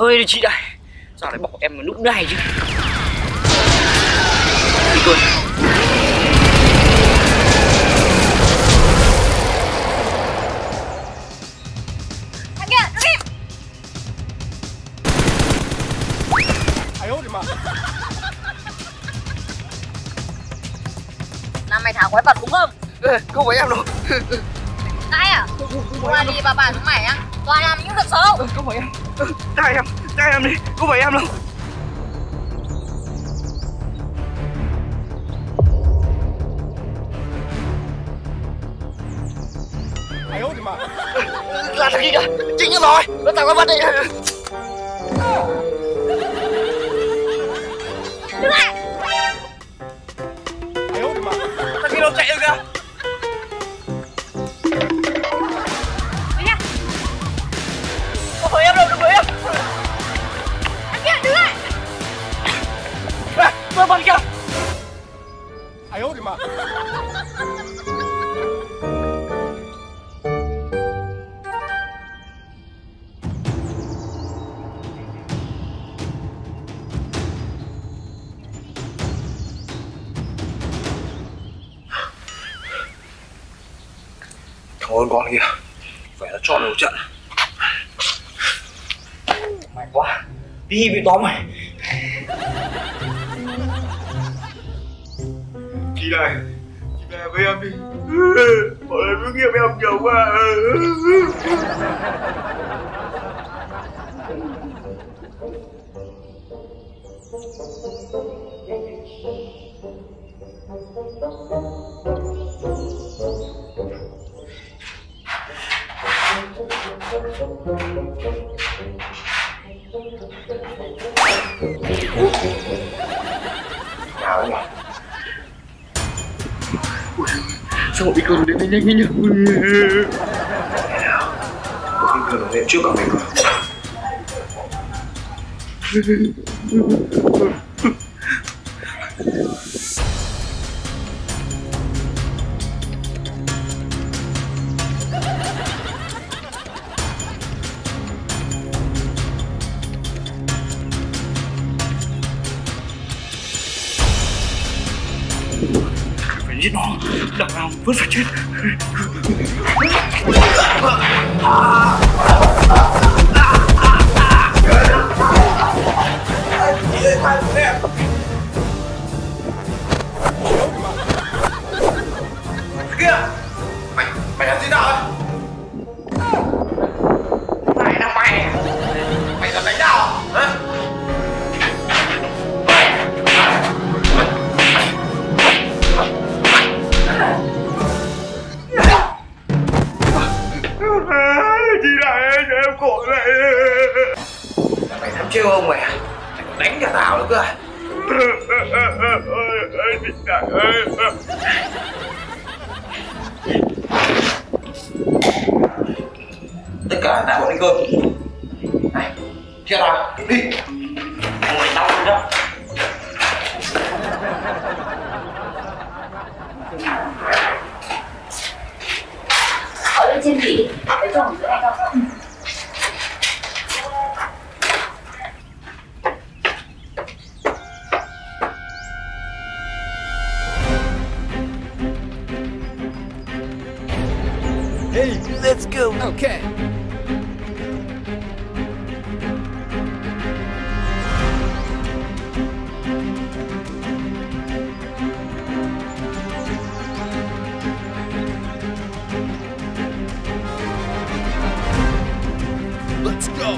ơi chị đây, sao lại bỏ em vào lúc này chứ? Đi cơn. Thằng kia, đứng im. Là mày thả quái vật đúng không? Không phải em đâu. Ai à? Qua đi bà chúng mày á. Toàn làm những việc xấu. Không phải em. Tha em đi, không phải em đâu. Là thằng kia kìa, chính là rồi, nó thả quái vật đi. Đứng lại. Thằng kia nó chạy rồi kìa. Đi nha. Không phải em đâu, đừng đuổi em. Thằng kia, đứng lại. Vâng vâng kìa. Cảm ơn con kìa, phải là chọn đầu trận. May quá, đi bị tóm mày. Chị này, chị về với em đi. Mọi người cứ nghiệp em nhiều quá. Nào nhỉ? Sao bị cơn đến nhanh nhỉ? Có khi cơn nó đến trước cả mình rồi. Phải giết nó, đằng nào vẫn phải chết. Kia, mày làm gì nào ấy? Này là mày làm đánh nào hả? Chị này cho em khổ này. Mày dám trêu ông mày à? Mày còn đánh cả tao nữa cơ à? Chị này ơi. Tất cả tại bọn anh Cơn. Này, theo tao, đi. Ông mày tao đi đó. Ở lên trên vị, để cho một cái này không? Hey, let's go. Okay. Let's go.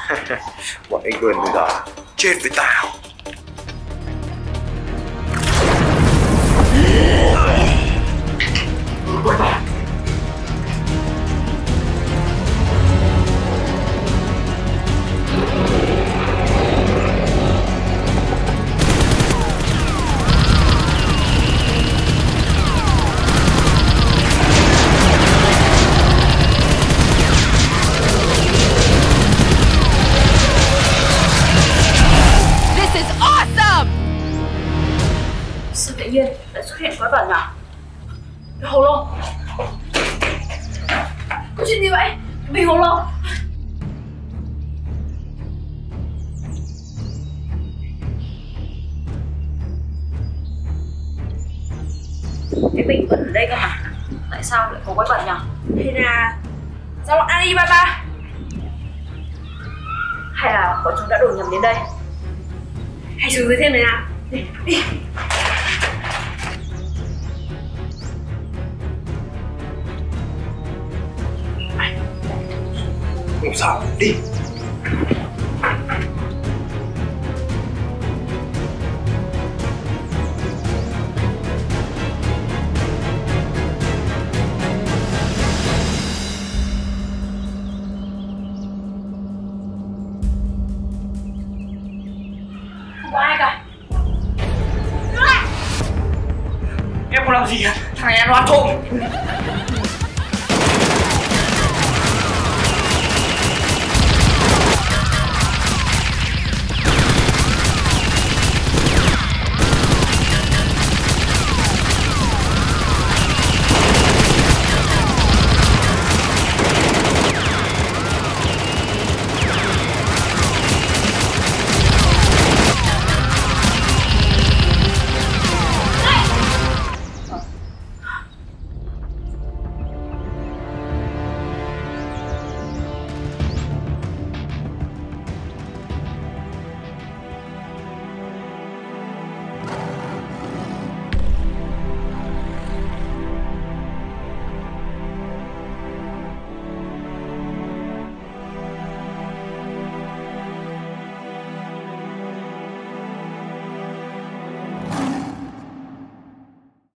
Bọn anh Cơn bây giờ chết với tao. nhiên lại xuất hiện quái vật nhỉ? Cái hồ lô. Có chuyện gì vậy? Bình hồ lô. Cái bình vẫn ở đây cơ mà. Tại sao lại có quái vật nhỉ? Hay là do bọn Alibaba? Hay là bọn chúng đã đổ nhầm đến đây? Hãy xuống dưới thêm này nào. Đi, đi. Không sao, đi. Không có ai cả. Em không làm gì à? Thằng này ăn oan trộm.